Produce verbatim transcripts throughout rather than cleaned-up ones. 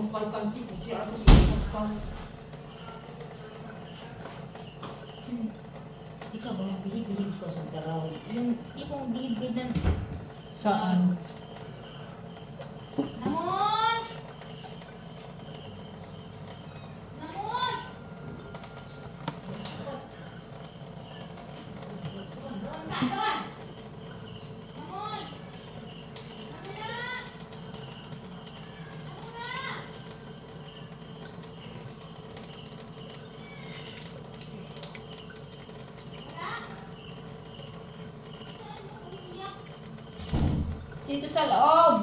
sampalkan sih, si aku sih sampal. Ikaw ba yung bilib-bilib ko sa garaw? Yung ibang bilib na... Saan? Namon! Namon! Namon! Namon! Dito sa loob.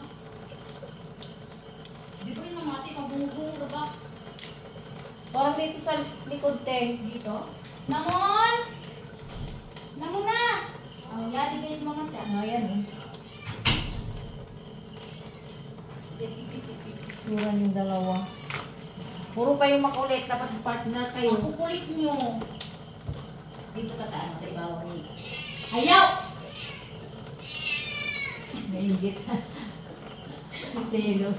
Di ba rin namati mabungubong ba? Parang dito sa likod, te. Dito? Namon! Namon na! Oh, yan, di kayo mga tiyan. Ah, yan eh. Sura yung dalawa. Puro kayo makulit. Dapat partner kayo. Ang kukulit nyo. Dito ka sa ano, sa ibabaw ni. Ayaw! Nainggit. Selos.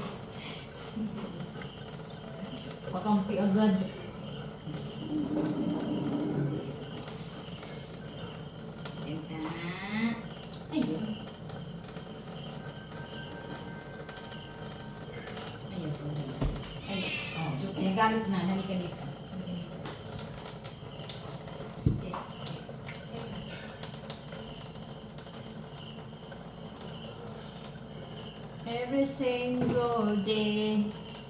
Pakampi agad. Ito na. Ayun. Ayun. Ayun. Oh, so, nagalit na. Halika dito. Every single day.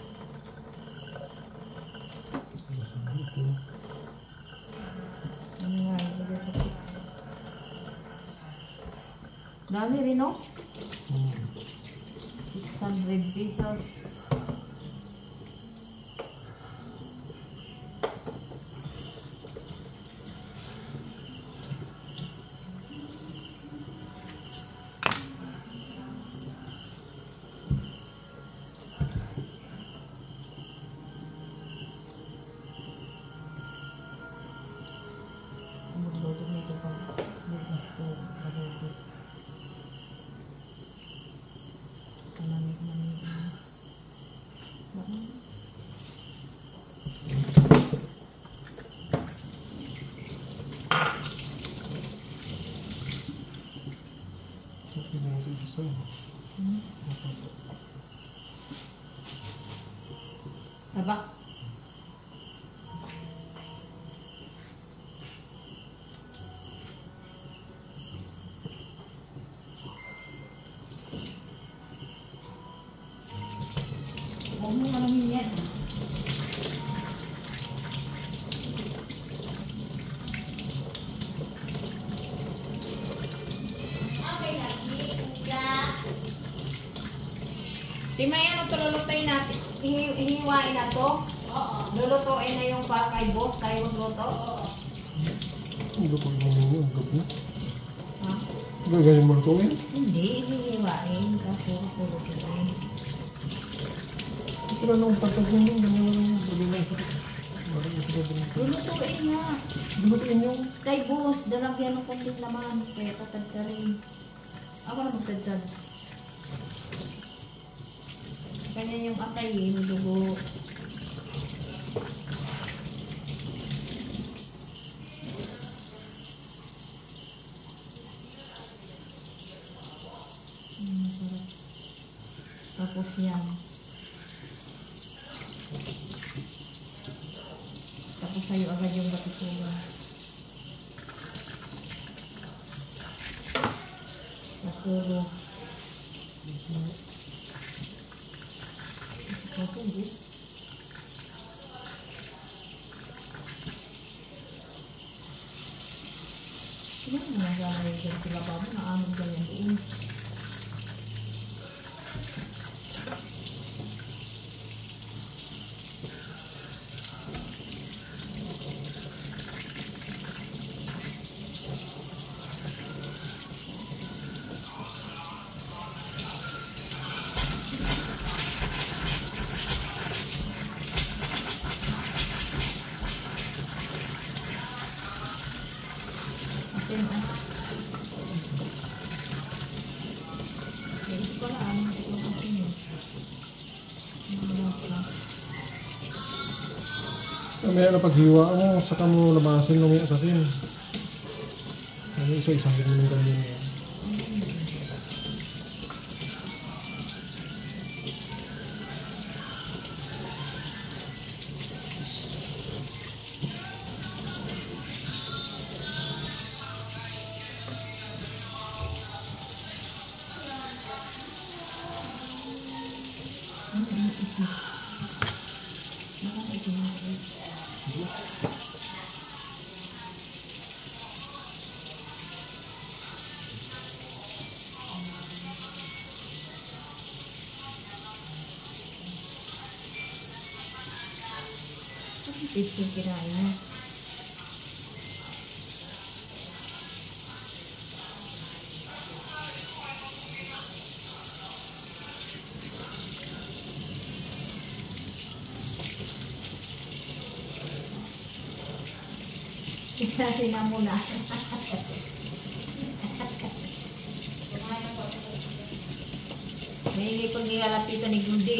Dami rin, no? six hundred pesos. Apa? Huwag mo manuhin yan. Okay, lagi. Kuya. Di may ano to lulutuin natin. Ihi- Ihiwain na to. Oo. Lulutuin na yung kay boss. Tayo magluto. Oo. Hindi ko yung mga ang gabi. Ha? Gagaling mo ito eh. Hindi, ihiwain. Kasi lulutuin. Kasi na nung pagkagin yung ganyan yung gabi na sa marami sa gabi na. Lulutuin na. Lutuin yung Kay boss, dalagyan ng konting laman. Kaya tatad ka rin. Ako na magtadtad. Ganyan yung akayin, dugo. Hmm, sarap. Tapos yan. Tapos sa'yo agad yung batisura. Naturo. Naturo. Sino mo naglalagay dyan sila pa mo? Naanom ganyan doon. Asin ah. Hindi ko na alam kung asin yun. Ano ka? Mamaya na paghiwa mo, saka mo lamasin ng yung asasin. Ano isa-isang ganyan ng ganyan yan. Ito yung kinain niya. Kasi na muna. May pag nilalapitan ni Gundi.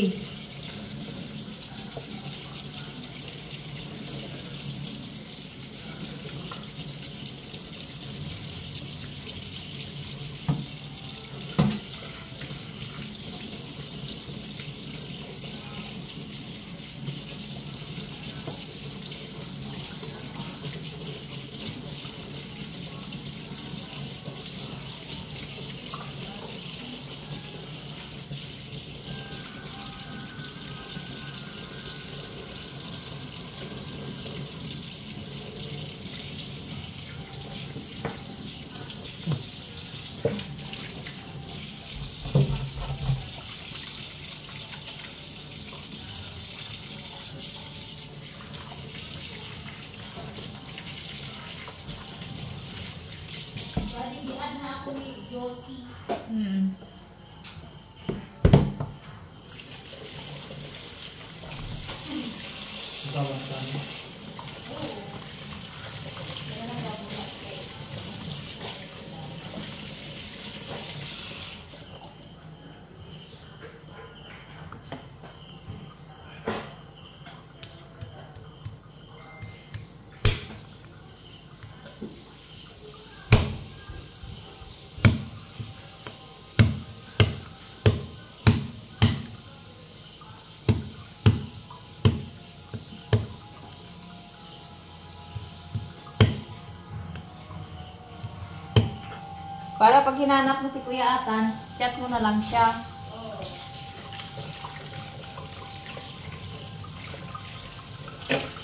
Baligian na ako ni Josie. Hmm. Bawat sana. Para pag hinanap mo si Kuya Atan, chat mo na lang siya. Oo.